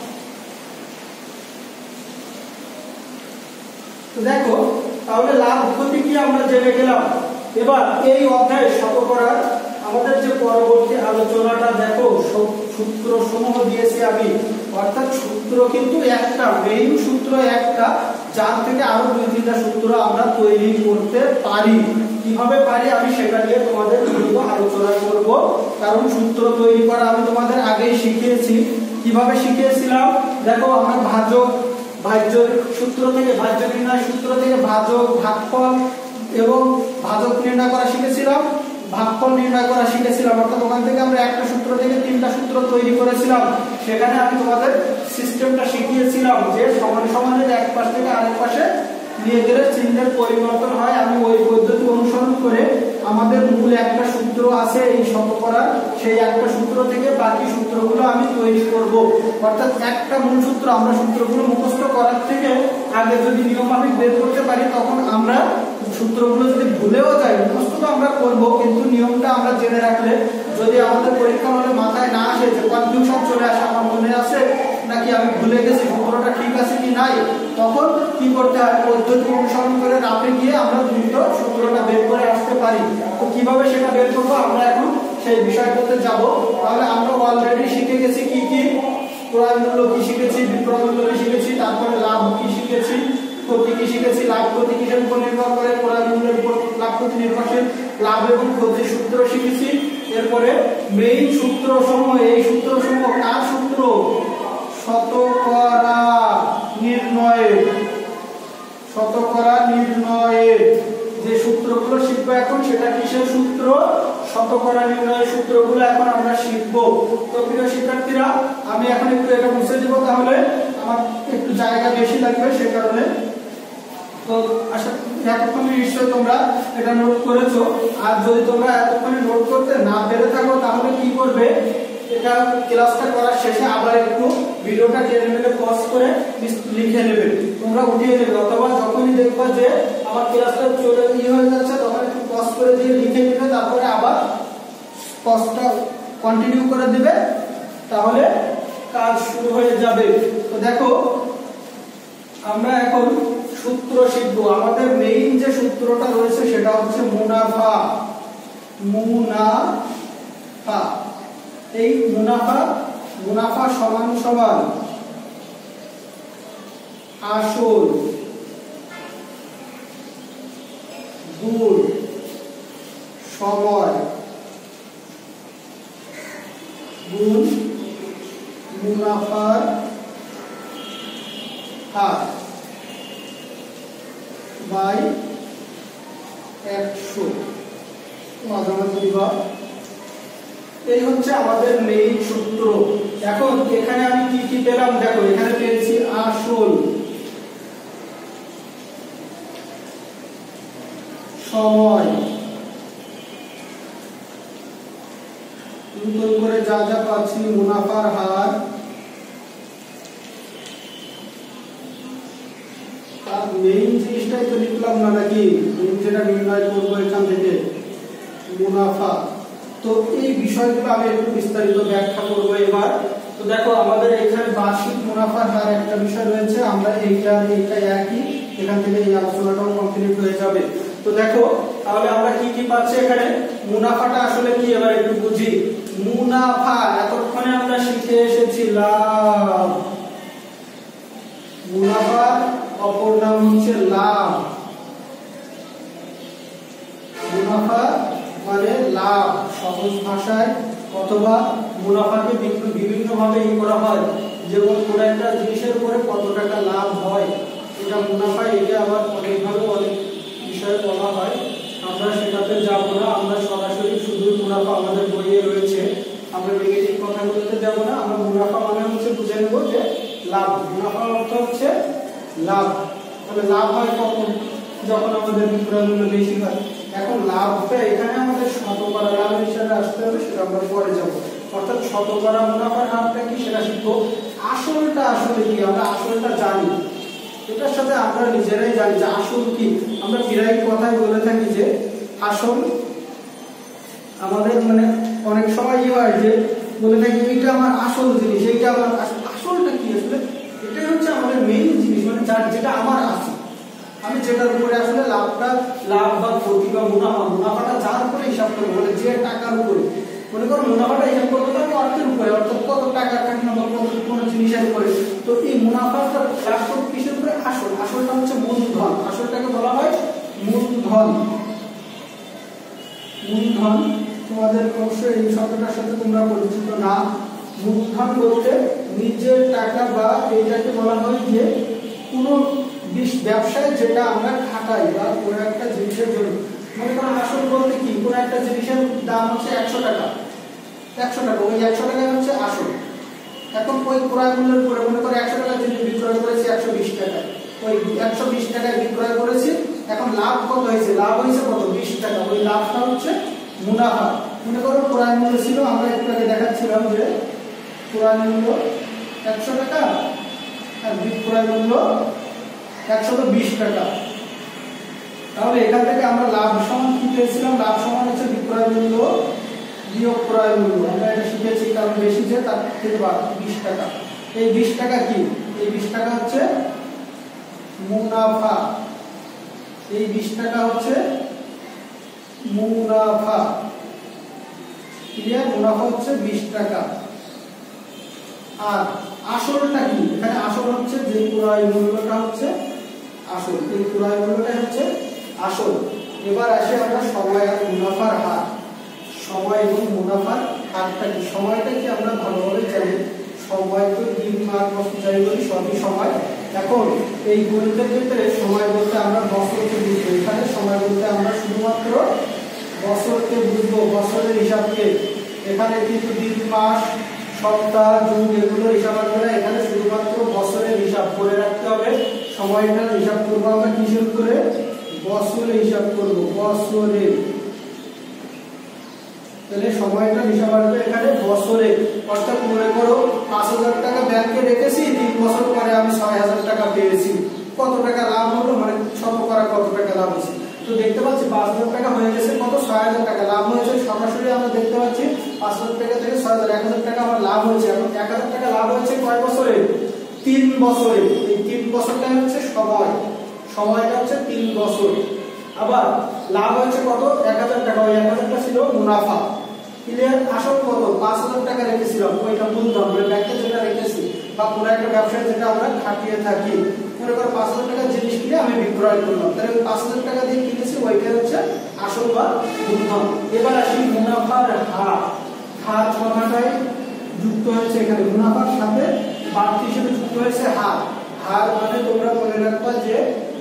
তো দেখো তাহলে লাভ ক্ষতি কি আমরা জেনে গেলাম। এবার এই অধ্যায়ে শতকরার আমাদের যে পরবর্তী আলোচনাটা দেখো সূত্র সমূহ দিয়েছি আমি, অর্থাৎ সূত্র কিন্তু একটা, মেইন সূত্র একটা, যার থেকে আরো দুই তিনটা সূত্র আমরা তৈরি করতে পারি। কিভাবে পারি আমি সেটা নিয়ে তোমাদের পুরো আলোচনা করব, কারণ সূত্র তৈরি করা আমি তোমাদের আগেই শিখিয়েছি। কিভাবে শিখিয়েছিলাম দেখো, আমরা ভাজক ভাজ্য সূত্র থেকে ভাজ্য নির্ণয় সূত্র থেকে ভাজক ভাগফল এবং ভাজক নির্ণয় করা শিখেছিলাম, ভাগফল নির্ণয় করা শিখেছিলাম। অর্থাৎ ওখান থেকে আমরা একটা সূত্র থেকে তিনটা সূত্র তৈরি করেছিলাম। সেখানে আমি তোমাদের সিস্টেমটা শিখিয়েছিলাম যে সমান সমানের এক পাশ থেকে আরেক পাশে নিয়ে গেলে চিহ্নের পরিবর্তন হয়। আমি ওই পদ্ধতি অনুসরণ করে আমাদের মূল একটা সূত্র আছে এই শতকরার, সেই একটা সূত্র থেকে বাকি সূত্রগুলো আমি তৈরি করব। অর্থাৎ একটা মূল সূত্র আমরা সূত্রগুলো মুখস্থ করার থেকে আগে যদি নিয়মাফিক বের করতে পারি, তখন আমরা সূত্রগুলো যদি ভুলেও যাই, মুখস্থ তো আমরা করবো কিন্তু নিয়মটা আমরা জেনে রাখলে যদি আমাদের পরীক্ষা হলে মাথায় না আসে, যে কনফিউশন চলে আসে আমার মনে আছে নাকি আমি ভুলে গেছি, সূত্রটা ঠিক আছে কি নাই, তখন কি করতে হয় পদ্ধতি অনুসরণ করে রাতে গিয়ে আমরা দ্রুত সূত্রটা বের করে আসতে পারি। তো কিভাবে সেটা বের করবো আমরা এখন সেই বিষয়টাতে যাব। তাহলে আমরা অলরেডি শিখে গেছি কি কি, ক্রয় মূল্য কি শিখেছি, বিক্রয় মূল্য কি শিখেছি, তারপরে লাভ কি শিখেছি, ক্ষতি কি শিখেছি, লাভ ক্ষতি কিসের উপর নির্ভর করে, ক্রয় মূল্যের উপর লাভ ক্ষতি নির্ভরশীল, লাভ এবং ক্ষতির সূত্র শিখেছি। এরপরে মেইন সূত্র সমূহ, এই সূত্র সমূহ কার সূত্র, শতকরা নির্ণয়ে, শতকরা নির্ণয়ে যে সূত্রগুলো শিখবো এখন সেটা কিসের সূত্র, শতকরা নির্ণয়ের সূত্রগুলো এখন আমরা শিখবো। তো প্রিয় শিক্ষার্থীরা আমি এখন একটু এটা মুছে দিব, তাহলে আমার একটু জায়গা বেশি লাগবে সে কারণে। তো আশা এতক্ষণে নিশ্চয়ই তোমরা এটা নোট করেছো। আর যদি তোমরা এতক্ষণে নোট করতে না পেরে থাকো তাহলে কি করবে, এটা ক্লাসটা করার শেষে আবার একটু ভিডিওটা টেনে টেনে পজ করে লিখে নেবে, তোমরা উঠিয়ে নেবে। অথবা যখনই দেখবা যে আমার ক্লাসটা চলে ইয়ে হয়ে যাচ্ছে তখন একটু পজ করে দিয়ে লিখে নেবে, তারপরে আবার পজটা কন্টিনিউ করে দেবে, তাহলে কাজ শুরু হয়ে যাবে। তো দেখো আমরা এখন সূত্র শিখবো। আমাদের মেইন যে সূত্রটা রয়েছে সেটা হচ্ছে মুনাফা, মুনাফা। এই মুনাফা, মুনাফা সমান সমান আসল গুণ সময় গুণ মুনাফার হার বাই একশো মাঝামাঝি দিবা। এই হচ্ছে আমাদের মেইন সূত্র। এখন এখানে আমি কি কি পেলাম দেখো, এখানে পেয়েছি আসল, সময়, নতুন করে যা যা পাচ্ছি মুনাফার হার, তার মেইন জিনিসটাই তো লিখলাম না নাকি, যেটা নির্ণয় করবো এখান থেকে মুনাফা। তো এই বিষয়গুলো আমি একটু বিস্তারিত ব্যাখ্যা করবো এবার। তো দেখো আমাদের এখানে বার্ষিক মুনাফার হার একটা বিষয় রয়েছে, আমরা এইটা এইটা একই, এখান থেকে এই আলোচনাটাও কমপ্লিট হয়ে যাবে। তো দেখো তাহলে আমরা কি কি পাচ্ছি এখানে, মুনাফাটা আসলে কি এবার একটু বুঝি। মুনাফা এতক্ষণে আমরা শিখে এসেছি লাভ, মুনাফা অপর নাম হচ্ছে লাভ। মুনাফা মানে লাভ সহজ ভাষায়, অথবা মুনাফাকে বিভিন্ন ভাবে ই করা হয়, যেমন কোন একটা জিনিসের উপরে কত টাকা লাভ হয় এটা মুনাফা। এটা আবার অনেকভাবে অনেক বিষয়ে বলা হয়, আমরা সেটাতে যাব না, আমরা সরাসরি শুধু মুনাফা আমাদের বইয়ে রয়েছে, আমরা নেগেটিভ কথাগুলোতে যাব না। আমরা মুনাফা মানে হচ্ছে বুঝে নেব যে লাভ, মুনাফা অর্থ হচ্ছে লাভ। তাহলে লাভ হয় কখন, যখন আমাদের বিক্রয় মূল্য বেশি হয়। এখন লাভটা এখানে আমাদের শতকরা লাভ হিসাবে আসতে হবে, সেটা আমরা পরে যাব। অর্থাৎ শতকরা মুনাফার হারটা কি সেটা শিখবো। আসলটা আসলে কি আমরা আসলটা জানি, এটার সাথে আমরা নিজেরাই জানি যে আসল কি। আমরা প্রায় কথাই বলে থাকি যে আসল, আমাদের মানে অনেক সময় কি হয় যে বলে থাকি এইটা আমার আসল জিনিস, এইটা আমার আসলটা কি আসলে এটাই হচ্ছে আমাদের মেইন জিনিস, মানে যার যেটা আমার আছে, আমি যেটার উপরে আসলে লাভটা লাভ বা ক্ষতি বা মুনাফা, মুনাফাটা যার উপরে হিসাব করবো, মানে যে টাকার উপরে, মনে করো মুনাফাটা হিসাব করবো তো আমি অর্থের উপরে, অর্থাৎ কত টাকা টাকা বা কত কোনো জিনিসের উপরে। তো এই মুনাফাটা লাভ করবো কিসের উপরে, আসল, আসলটা হচ্ছে মূলধন, আসলটাকে বলা হয় মূলধন। মূলধন তোমাদের অবশ্যই এই শব্দটার সাথে তোমরা পরিচিত না। মূলধন বলতে নিজের টাকা, বা এইটাকে বলা হয় যে কোনো ব্যবসায় যেটা আমরা খাটাই বা কোনো একটা জিনিসের জন্য। মনে করো আসল বলতে কি, কোনো একটা জিনিসের দাম হচ্ছে একশো টাকা, একশো টাকা ওই একশো টাকা হচ্ছে আসল। এখন ওই ক্রয় মূল্যের উপরে মনে করো একশো টাকা জিনিস বিক্রয় করেছি একশো বিশ টাকায়, ওই একশো বিশ টাকায় বিক্রয় করেছি, এখন লাভ কত হয়েছে, লাভ হয়েছে কত বিশ টাকা, ওই লাভটা হচ্ছে মুনাফা। মনে করো ক্রয় মূল্য ছিল, আমরা একটু আগে দেখাচ্ছিলাম যে ক্রয় মূল্য একশো টাকা আর বিক্রয় মূল্য একশো বিশ টাকা। তাহলে এখান থেকে আমরা লাভ সমান কি পেয়েছিলাম, লাভ সমান হচ্ছে বিক্রয় মূল্য বিয়োগ ক্রয় মূল্য। আমরা এটা শিখেছি কারণ বেশি যে তার থেকে বিশ টাকা। এই বিশ টাকা কি, এই বিশ টাকা হচ্ছে মুনাফা, এই বিশ টাকা হচ্ছে মুনাফা। ক্লিয়ার, মুনাফা হচ্ছে বিশ টাকা। আর আসলটা কি, এখানে আসল হচ্ছে যে ক্রয় মূল্যটা হচ্ছে আসল, এই ক্রয় মূল্যটা হচ্ছে আসল। এবার আসে আমরা সময় আর মুনাফার হার। সময় এবং মুনাফার হারটা কি, সময়টা কি আমরা ভালোভাবে জানি, সময় তো দিন মাস বছর যাই বলি সবই সময়। এখন এই গণিতের ক্ষেত্রে সময় বলতে আমরা বছরকে বুঝবো, এখানে সময় বলতে আমরা শুধুমাত্র বছরকে বুঝবো, বছরের হিসাবকে। এখানে কিন্তু দিন মাস সপ্তাহ যুগ এগুলোর হিসাব আসবে না, এখানে শুধুমাত্র বছরের হিসাব করে রাখতে হবে। সময়টার হিসাব করবো আমরা কিসের করে, বছরে হিসাব করবো, বছরে। তাহলে সময়টা হিসাব আসবে এখানে বছরে। অর্থাৎ মনে করো পাঁচ হাজার টাকা ব্যাংকে রেখেছি, তিন বছর পরে আমি ছয় হাজার টাকা পেয়েছি, কত টাকা লাভ হলো, মানে শতকরা কত টাকা লাভ হয়েছে। তো দেখতে পাচ্ছি পাঁচ হাজার টাকা হয়ে গেছে, কত ছয় হাজার টাকা লাভ হয়েছে। সরাসরি আমরা দেখতে পাচ্ছি পাঁচ হাজার টাকা থেকে ছয় হাজার এক হাজার টাকা আমার লাভ হয়েছে। এখন এক হাজার টাকা লাভ হয়েছে কয় বছরে, তিন বছরে। এই তিন বছরটা হচ্ছে সময়, সময়টা হচ্ছে তিন বছর। আবার লাভ হয়েছে কত, এক হাজার টাকা, ওই এক হাজার টাকা ছিল মুনাফা। ক্লিয়ার, আসল কত, পাঁচ হাজার টাকা রেখেছিলাম, ওইটা মূলধন, মানে ব্যাংকে যেটা রেখেছি বা কোনো একটা ব্যবসায় যেটা আমরা খাটিয়ে থাকি। মনে করো পাঁচ হাজার টাকার জিনিস কিনে আমি বিক্রয় করলাম, তাহলে ওই পাঁচ হাজার টাকা দিয়ে কিনেছি, ওইটা হচ্ছে আসল বা মূলধন। এবার আসি মুনাফার হার। হার কথাটাই যুক্ত হয়েছে এখানে, মুনাফার সাথে বাড়তি হিসেবে যুক্ত হয়েছে হার। হার মানে তোমরা মনে রাখবা যে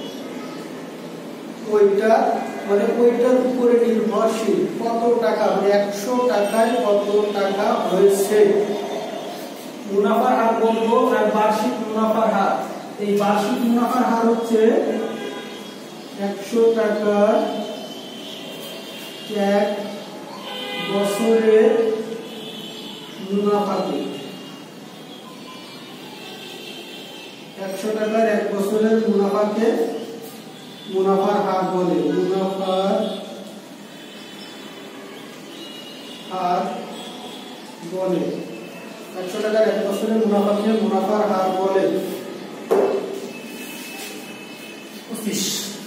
ওইটা মানে ওইটার উপরে নির্ভরশীল কত টাকা, মানে একশো টাকায় কত টাকা হয়েছে। মুনাফার হার বলবো আর বার্ষিক মুনাফার হার। এই বার্ষিক মুনাফার হার হচ্ছে একশো টাকার এক বছরে মুনাফাকে একশো টাকার এক বছরের মুনাফাকে মুনাফার হার বলে। মুনাফার হার বলে। একশো টাকার এক বছরের মুনাফাকে মুনাফার হার বলে। পঁচিশ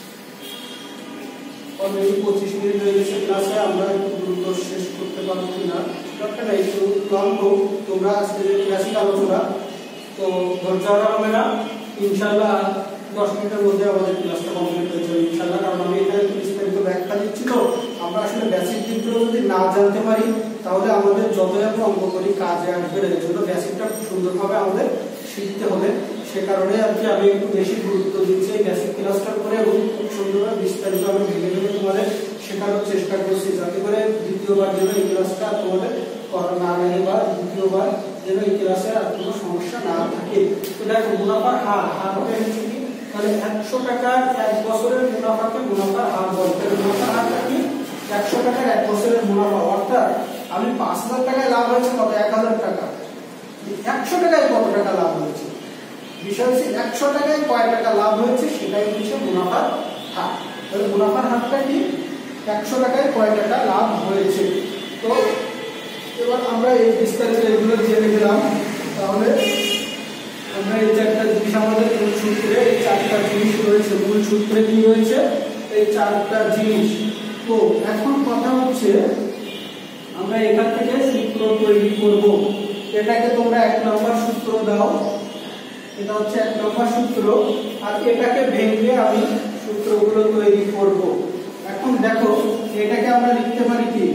অলরেডি পঁচিশ মিনিট হয়ে গেছে ক্লাসে, আমরা একটু দ্রুত শেষ করতে পারবো কিনা দরকার নাই, একটু লং হোক। তোমরা আজকে যে ক্লাসিক আলোচনা তো ধৈর্য হারা হবে না, ইনশাআল্লাহ দশ মিনিটের মধ্যে আমাদের ক্লাসটা কমপ্লিট হয়ে যাবে ইনশাআল্লাহ। কারণ আমি এখানে বিস্তারিত ব্যাখ্যা দিচ্ছি, তো আমরা আসলে বেসিক দিকগুলো যদি না জানতে পারি তাহলে আমাদের যতই আমরা অঙ্ক করি কাজে আসবে না। এর জন্য বেসিকটা সুন্দরভাবে আমাদের শিখতে হবে। সে কারণে আর কি আমি একটু বেশি গুরুত্ব দিচ্ছি এই বেসিক ক্লাসটার করে, এবং খুব সুন্দরভাবে বিস্তারিত আমি ভেঙে ভেঙে তোমাদের শেখানোর চেষ্টা করছি, যাতে করে দ্বিতীয়বার যেন এই ক্লাসটা তোমাদের করা না লাগে বা দ্বিতীয়বার যেন এই ক্লাসে আর কোনো সমস্যা না থাকে। তো দেখো মুনাফার হার হার হবে হচ্ছে কি, তাহলে একশো টাকার এক বছরের মুনাফাকে মুনাফার হার বলে। তাহলে মুনাফার হারটা কি, একশো টাকার এক বছরের মুনাফা। অর্থাৎ আমি পাঁচ হাজার টাকায় লাভ হয়েছে কত, এক হাজার টাকা, একশো টাকায় কত টাকা লাভ হয়েছে, বিষয় হচ্ছে একশো টাকায় কয় টাকা লাভ হয়েছে সেটাই হচ্ছে মুনাফার হার। তাহলে মুনাফার হারটা কি, একশো টাকায় কয় টাকা লাভ হয়েছে। তো এবার আমরা এই বিস্তারিত এগুলো জেনে গেলাম। তাহলে আমরা এই চারটা জিনিস আমাদের মূল সূত্রে, এই চারটা জিনিস রয়েছে, মূল সূত্রে কি রয়েছে, এই চারটা জিনিস। তো এখন কথা হচ্ছে আমরা এখান থেকে সূত্র তৈরি করব। এটাকে তোমরা এক নম্বর সূত্র দাও, এটা হচ্ছে এক নম্বর সূত্র, আর এটাকে ভেঙে আমি সূত্রগুলো তৈরি করব। এখন দেখো এটাকে আমরা লিখতে পারি কি,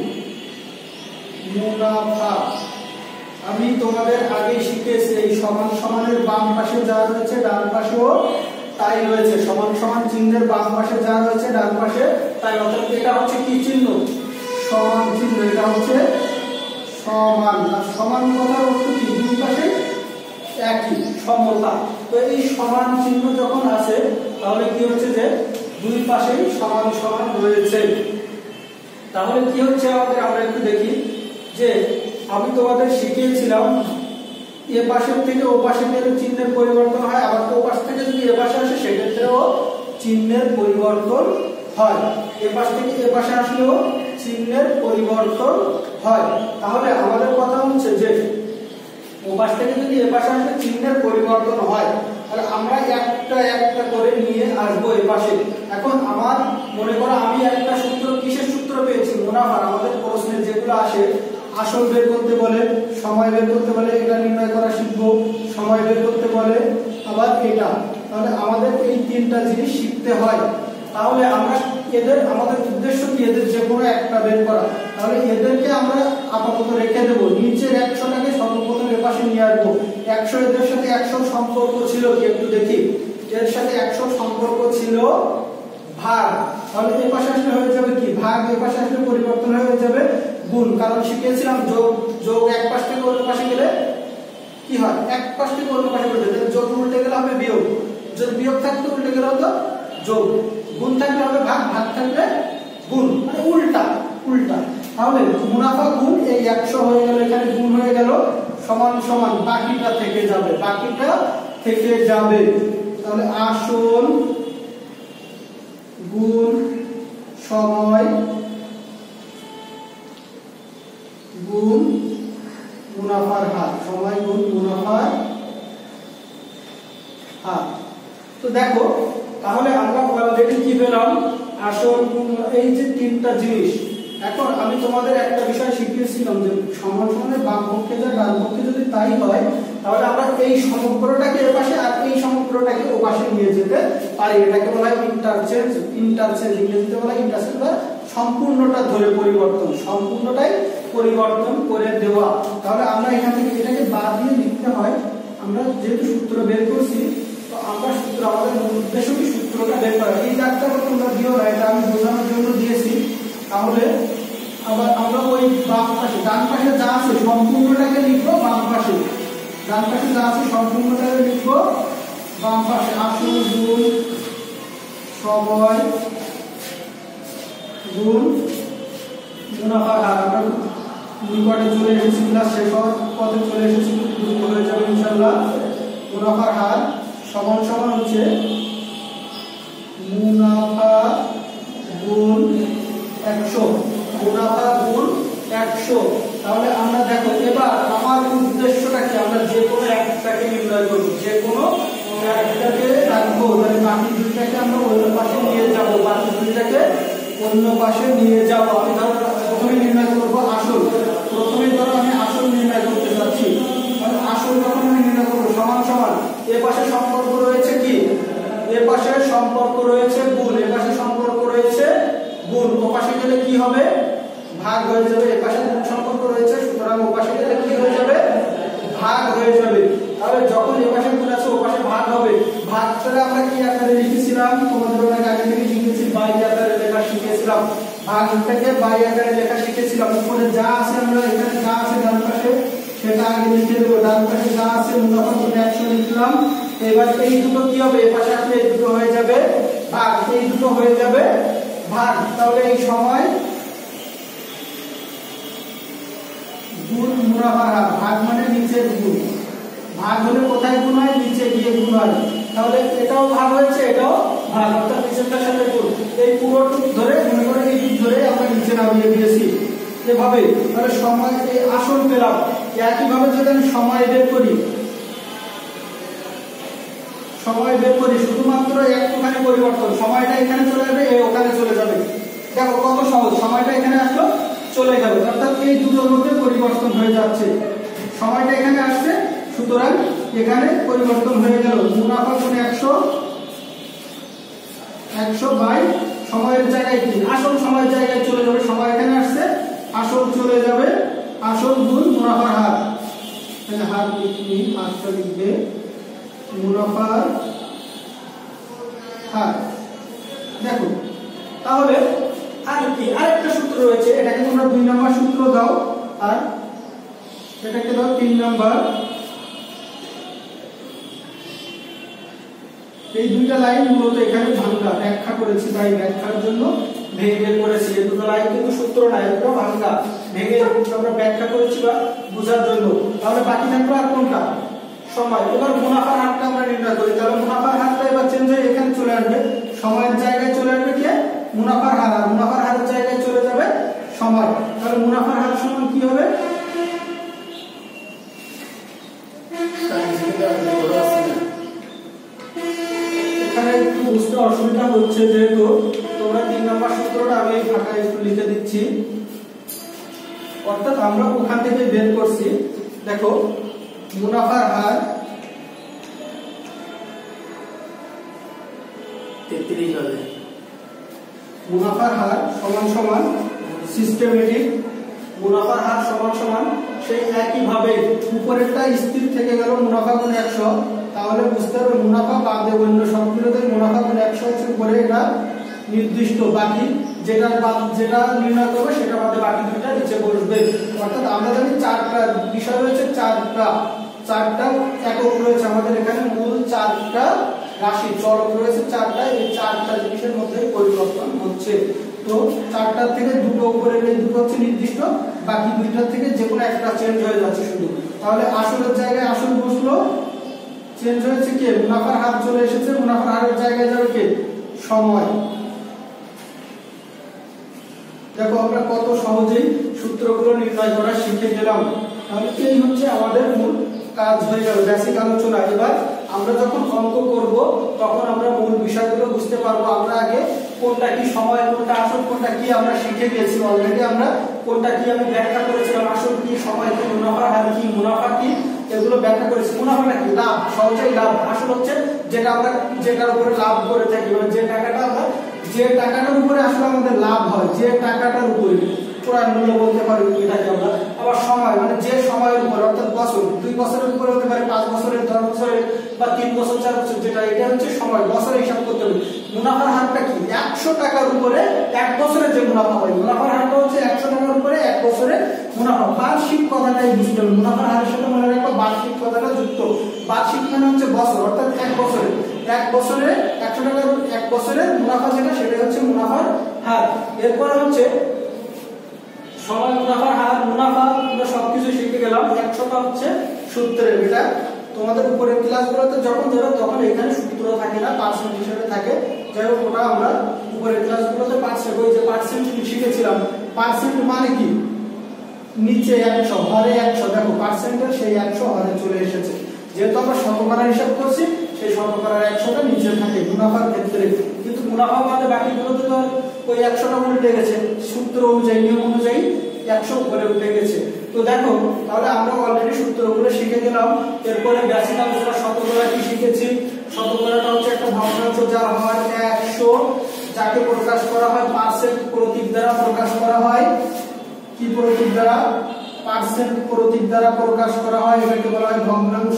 মুনাফা। আমি তোমাদের আগে শিখেছি এই সমান সমানের বাম পাশে যা রয়েছে ডান পাশেও তাই রয়েছে, সমান সমান চিহ্নের বাম পাশে যা রয়েছে ডান পাশে তাই। অর্থাৎ এটা হচ্ছে কি চিহ্ন, সমান চিহ্ন। এটা হচ্ছে সমান, আর সমান কথার অর্থ কি, দুই পাশে একই, সমতা। তো এই সমান চিহ্ন যখন আছে তাহলে কি হচ্ছে যে দুই পাশেই সমান সমান রয়েছে। তাহলে কি হচ্ছে আমাদের, আমরা একটু দেখি যে আমি তোমাদের শিখিয়েছিলাম এ পাশের থেকে ও পাশে গেলে চিহ্নের পরিবর্তন হয়, আবার ও পাশ থেকে যদি এ পাশে আসে সেক্ষেত্রেও চিহ্নের পরিবর্তন হয়, এ পাশ থেকে এ পাশে আসলেও চিহ্নের পরিবর্তন হয়। তাহলে আমাদের কথা হচ্ছে যে ও পাশ থেকে যদি এ পাশে আসলে চিহ্নের পরিবর্তন হয়, তাহলে আমরা একটা একটা করে নিয়ে আসবো এ পাশে। এখন আমার মনে করো আমি একটা সূত্র, কিসের সূত্র পেয়েছি, মুনাফার। আমাদের প্রশ্নে যেগুলো আসে, আসল বের করতে বলে, সময় বের করতে বলে, এটা নির্ণয় করা শিখবো, সময় বের করতে বলে, আবার এটা। তাহলে আমাদের এই তিনটা জিনিস শিখতে হয়। তাহলে আমরা এদের, আমাদের উদ্দেশ্য কি, এদের যে কোনো একটা বের করা। তাহলে এদেরকে আমরা আপাতত রেখে দেবো, নিচের একশোটাকে সর্বপ্রথম এর পাশে নিয়ে আসবো। একশো এদের সাথে একশো সম্পর্ক ছিল কি, একটু দেখি। এর সাথে একশো সম্পর্ক ছিল ভাগ, তাহলে এর পাশে আসলে হয়ে যাবে কি ভাগ, এর পাশে আসলে পরিবর্তন হয়ে যাবে গুণ। কারণ শিখিয়েছিলাম যোগ, যোগ এক পাশ থেকে অন্য পাশে গেলে কি হয়, এক পাশ থেকে অন্য পাশে উল্টে যাবে। যোগ উল্টে গেলে হবে বিয়োগ, যদি বিয়োগ থাকতো উল্টে গেলে হতো যোগ, গুণ থাকলে হবে ভাগ, ভাগ থাকলে গুণ, মানে উল্টা উল্টা। তাহলে মুনাফা গুণ এই একশো হয়ে গেল, এখানে গুণ হয়ে গেল, সমান সমান বাকিটা থেকে যাবে, বাকিটা থেকে যাবে। তাহলে আসল গুণ সময় গুণ মুনাফার হার, সময় গুণ মুনাফার হার। তো দেখো তাহলে আমরা অলরেডি কি পেলাম, আসল গুণ, এই যে তিনটা জিনিস। এখন আমি তোমাদের একটা বিষয় শিখিয়েছিলাম যে সমান সমানের বাম পক্ষে যা ডান পক্ষে যদি তাই হয়, তাহলে আমরা এই সমগ্রটাকে এর পাশে আর এই সমগ্রটাকে ও পাশে নিয়ে যেতে পারি। এটাকে বলা হয় ইন্টারচেঞ্জ, ইন্টারচেঞ্জ ইংরেজিতে বলা হয় ইন্টারচেঞ্জ, বা সম্পূর্ণটা ধরে পরিবর্তন, সম্পূর্ণটাই পরিবর্তন করে দেওয়া। তাহলে আমরা এখান থেকে এটাকে বাদ দিয়ে লিখতে হয়, আমরা যেহেতু সূত্র বের করছি, তো আমরা সূত্র, আমাদের উদ্দেশ্য কি সূত্রটা বের করা। এই দাগটা তোমরা দিও না, এটা আমি বোঝানোর জন্য দিয়েছি। তাহলে আবার আমরা ওই বাম পাশে, ডান পাশে যা আছে সম্পূর্ণটাকে লিখবো বাম পাশে, ডান পাশে যা আছে সম্পূর্ণটাকে লিখবো বাম পাশে। আসল গুণ সময় গুণ মুনাফার হার, আমরা নিকটে চলে এসেছি, ক্লাস শেষ হওয়ার পথে চলে এসেছি, দ্রুত হয়ে যাবে ইনশাআল্লাহ। মুনাফার হার সমান সমান হচ্ছে মুনাফা গুণ একশো, মুনাফা গুণ একশো। তাহলে আমরা দেখো এবার আমার উদ্দেশ্যটা কি, আমরা যে কোনো একটাকে নির্ণয় করব, যে কোনো একটাকে রাখবো, তাহলে বাকি দুইটাকে আমরা অন্য পাশে নিয়ে যাব, বাকি দুইটাকে অন্য পাশে নিয়ে যাব। আমি ধরো প্রথমে নির্ণয় করবো আসল, প্রথমে ধরো আমি আসল নির্ণয় করতে যাচ্ছি, তাহলে আসল যখন আমি নির্ণয় করবো সমান সমান, এ পাশে সম্পর্ক রয়েছে কি, এ পাশে সম্পর্ক রয়েছে গুণ, এ পাশে সম্পর্ক রয়েছে গুণ, ও পাশে গেলে কি হবে ভাগ হয়ে যাবে, এ পাশে গুণ সম্পর্ক রয়েছে, সুতরাং ও পাশে গেলে কি হয়ে যাবে ভাগ হয়ে যাবে। তাহলে যখন এ পাশে গুণ আছে ও পাশে ভাগ হবে, ভাগটা আমরা কি আকারে লিখেছিলাম, তোমাদের অনেক আগে থেকে শিখেছি, বাই আকারে লেখা শিখেছিলাম, ভাগটাকে বাই আকারে লেখা শিখেছিলাম। উপরে যা আছে আমরা এখানে যা আছে ডান পাশে সেটা আগে লিখে দেবো, ডান পাশে যা আছে মুনাফা গুণ একশো লিখলাম। এবার এই দুটো কি হবে, এ পাশে আসলে এই দুটো হয়ে যাবে ভাগ, এই দুটো হয়ে যাবে ভাগ। তাহলে এই সময় গুণ মুনাফার হার, ভাগ মানে নিচের গুণ, ভাগ হলে কোথায় গুণ হয়, নিচে গিয়ে গুণ হয়। তাহলে এটাও ভাগ হয়েছে, এটাও ভাগ, অর্থাৎ নিচেরটার সাথে গুণ, এই পুরোটুক ধরে মনে করে এই দিক ধরে আমরা নিচে নামিয়ে দিয়েছি এভাবে। তাহলে সময় এই আসল পেলাম। একইভাবে যদি আমি সময় বের করি, সময় বের করি শুধুমাত্র একটুখানি পরিবর্তন, সময়টা এখানে চলে যাবে, এ ওখানে চলে যাবে। দেখো কত সহজ, সময়টা এখানে আসলো চলে গেল, অর্থাৎ এই দুটোর মধ্যে পরিবর্তন হয়ে যাচ্ছে, সময়টা এখানে আসছে সুতরাং এখানে পরিবর্তন হয়ে গেল। মুনাফা গুণ একশো, একশো বাই সময়ের জায়গায় কি আসল সময়ের জায়গায় চলে যাবে, সময় এখানে আসছে আসল চলে যাবে, আসল গুণ মুনাফার হার, তাহলে হার লিখবি, হারটা লিখবে মুনাফার হার। দেখো তাহলে আর কি আরেকটা সূত্র রয়েছে, এটাকে তোমরা দুই নম্বর সূত্র দাও, আর এটাকে দাও তিন নম্বর। এই দুইটা লাইন মূলত এখানে ভাঙ্গা ব্যাখ্যা করেছি, তাই ব্যাখ্যার জন্য ভেঙে বের করেছি। এই দুটো লাইন কিন্তু সূত্র না, এগুলো ভাঙ্গা, ভেঙে আমরা ব্যাখ্যা করেছি বা বোঝার জন্য। তাহলে বাকি থাকলো আর কোনটা, সময়। এবার মুনাফার হারটা আমরা নির্ণয় করি, তাহলে মুনাফার হারটা এবার চেঞ্জ হয়ে এখানে চলে আসবে, সময়ের জায়গায় চলে আসবে কি মুনাফার হার, আর মুনাফার হারের জায়গায় চলে যাবে সময়। তাহলে মুনাফার হার সমান কি হবে, এখানে একটু বুঝতে অসুবিধা হচ্ছে, যেহেতু তোমরা তিন নম্বর সূত্রটা আমি ফাঁকা একটু লিখে দিচ্ছি, অর্থাৎ আমরা ওখান থেকে বের করছি। দেখো মুনাফার হার তেত্রিশ হবে, মুনাফার হার সমান সমান সিস্টেমেটিক, মুনাফার হার সমান সমান সেই একই ভাবে উপরেরটা স্থির থেকে গেল মুনাফা গুণ একশো, তাহলে বুঝতে হবে মুনাফা বাদে অন্য সবগুলোতে মুনাফা গুণ একশো হচ্ছে উপরে এটা নির্দিষ্ট, বাকি যেটা যেটা নির্ণয় করবে সেটা বাদে বাকি দুইটা নিচে বসবে। অর্থাৎ আমরা জানি চারটা বিষয় রয়েছে, চারটা চারটা একক রয়েছে আমাদের এখানে, মূল চারটা রাশি চলক রয়েছে চারটা, এই চারটা জিনিসের মধ্যে পরিবর্তন হচ্ছে। তো চারটার থেকে দুটো উপরে এই দুটো হচ্ছে নির্দিষ্ট, বাকি দুইটার থেকে যে কোনো একটা চেঞ্জ হয়ে যাচ্ছে শুধু। তাহলে আসলের জায়গায় আসল বসলো, চেঞ্জ হয়েছে কি মুনাফার হার চলে এসেছে, মুনাফার হারের জায়গায় যাবে কি সময়। দেখো আমরা কত সহজেই সূত্রগুলো নির্ণয় করা শিখে গেলাম। তাহলে এই হচ্ছে আমাদের মূল কাজ হয়ে গেল, বেসিক আলোচনা। এবার আমরা যখন অঙ্ক করব তখন আমরা মূল বিষয়গুলো বুঝতে পারবো। আমরা আগে কোনটা কি সময়, কোনটা আসল, কোনটা কি আমরা শিখে গেছি অলরেডি। আমরা কোনটা কি আমি ব্যাখ্যা করেছিলাম, আসল কি, সময় কি, মুনাফা হার কি, মুনাফা কি, এগুলো ব্যাখ্যা করেছি। মুনাফাটা কি লাভ, সহজেই লাভ। আসল হচ্ছে যেটা আমরা যেটার উপরে লাভ করে থাকি, মানে যে টাকাটা আমরা যে টাকাটার উপরে আসলে আমাদের লাভ হয়, যে টাকাটার উপরে পুরা মূল্য বলতে পারি এটাকে আমরা। আবার সময় মানে যে সময়ের উপর, অর্থাৎ বছর, দুই বছরের উপরে হতে পারে, পাঁচ বছরের, দশ বছরের, বা তিন বছর, চার বছর, যেটা এটা হচ্ছে সময়, বছরে হিসাব করতে হবে। মুনাফার হারটা কি একশো টাকার উপরে এক বছরে যে মুনাফা হয়, মুনাফার হারটা হচ্ছে একশো টাকার উপরে এক বছরে মুনাফা। বার্ষিক কথাটাই বুঝতে হবে, মুনাফার হারের সাথে মনে রাখবো বার্ষিক কথাটা যুক্ত। বার্ষিক মানে হচ্ছে বছর, অর্থাৎ এক বছরে এক বছরে একশো টাকার এক বছরে মুনাফা যেটা সেটা হচ্ছে মুনাফার হার। এরপরে হচ্ছে সময় মুনাফার হার, মুনাফা আমরা সবকিছু শিখে গেলাম। একশোটা হচ্ছে সূত্রের, এটা তোমাদের উপরের ক্লাসগুলোতে যখন যাবে তখন এখানে সূত্র থাকে না, পার্সেন্ট হিসেবে থাকে। যাই হোক ওটা আমরা উপরের ক্লাসগুলোতে পার্সেন্ট, ওই যে পার্সেন্ট শিখেছিলাম, পার্সেন্ট মানে কি নিচে একশো, হরে একশো, দেখো পার্সেন্টের সেই একশো হরে চলে এসেছে, যেহেতু আমরা শতকরা হিসাব করছি সেই শতকরার একশোটা নিচে থাকে মুনাফার ক্ষেত্রে। কিন্তু মুনাফা মানে বাকিগুলোতে তো ওই একশোটা উল্টে গেছে, সূত্র অনুযায়ী নিয়ম অনুযায়ী একশো উপরে উঠে গেছে। তো দেখো তাহলে আমরা অলরেডি সূত্রগুলো শিখে গেলাম। এরপরে বেসিক আলোচনা শতকরা কি শিখেছি। শতকরাটা হচ্ছে একটা ভগ্নাংশ যার হয় একশো, যাকে প্রকাশ করা হয় পার্সেন্ট প্রতীক দ্বারা প্রকাশ করা হয়। কি প্রতীক দ্বারা? পার্সেন্ট প্রতীক দ্বারা প্রকাশ করা হয়, এটাকে বলা হয় ভগ্নাংশ।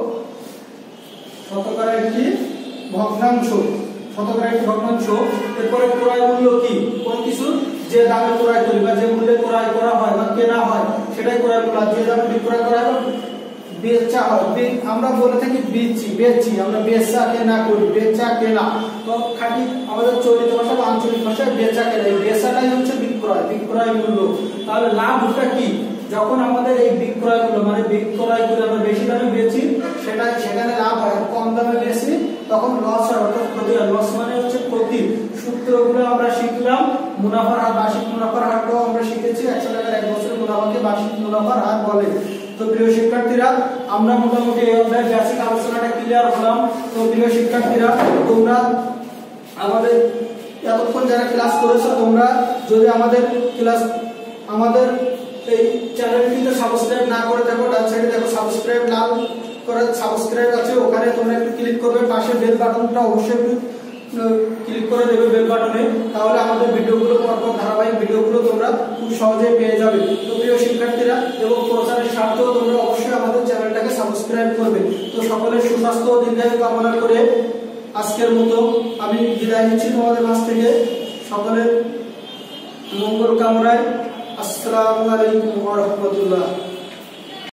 শতকরা একটি ভগ্নাংশ, শতকরা একটি ভগ্নাংশ। এরপরে ক্রয় মূল্য কি? কোন কিছু যে দামে ক্রয় করি বা যে মূল্যে ক্রয় করা হয় বা কেনা হয় সেটাই ক্রয় মূল্য। যে দামে বিক্রয় করা হয় বেচা হয়, আমরা বলে থাকি বেচি, বেচি আমরা বেচা কেনা করি, বেচা কেনা। তো খাঁটি আমাদের চলিত ভাষা বা আঞ্চলিক ভাষায় বেচা কেনা, এই বেচাটাই হচ্ছে বিক্রয়, বিক্রয় মূল্য। তাহলে লাভটা কি? যখন আমাদের এই বিক্রয় মূল্য মানে বিক্রয় করে আমরা বেশি দামে বেচি, সেটা সেখানে লাভ হয়, কম দামে বেশি তখন লস হয়, অর্থাৎ ক্ষতি হয়। লস মানে হচ্ছে ক্ষতি। সূত্রগুলো আমরা শিখলাম। মুনাফার হার, বার্ষিক মুনাফার হারটাও আমরা শিখেছি। একশো টাকার এক বছরের মুনাফাকে বার্ষিক মুনাফার হার বলে। তো প্রিয় শিক্ষার্থীরা, আমরা মোটামুটি এই অধ্যায়ের বেসিক আলোচনাটা ক্লিয়ার হলাম। তো প্রিয় শিক্ষার্থীরা, তোমরা আমাদের এতক্ষণ যারা ক্লাস করেছো, তোমরা যদি আমাদের ক্লাস আমাদের এই চ্যানেলটিতে সাবস্ক্রাইব না করে থাকো, ডান সাইডে দেখো সাবস্ক্রাইব লাল করে সাবস্ক্রাইব আছে, ওখানে তোমরা একটু ক্লিক করবে। পাশে বেল বাটনটা অবশ্যই ক্লিক করে দেবে বেল বাটনে, তাহলে আমাদের ভিডিওগুলো পরপর ধারাবাহিক ভিডিওগুলো তোমরা খুব সহজে পেয়ে যাবে। তো প্রিয় শিক্ষার্থীরা, এবং প্রচারের স্বার্থেও তোমরা অবশ্যই আমাদের চ্যানেলটাকে সাবস্ক্রাইব করবে। তো সকলের সুস্বাস্থ্য ও দীর্ঘায়ু কামনা করে আজকের মতো আমি বিদায় নিচ্ছি তোমাদের মাঝ থেকে। সকলের মঙ্গল কামনায়। আসসালামু আলাইকুম ওয়া রাহমাতুল্লাহ।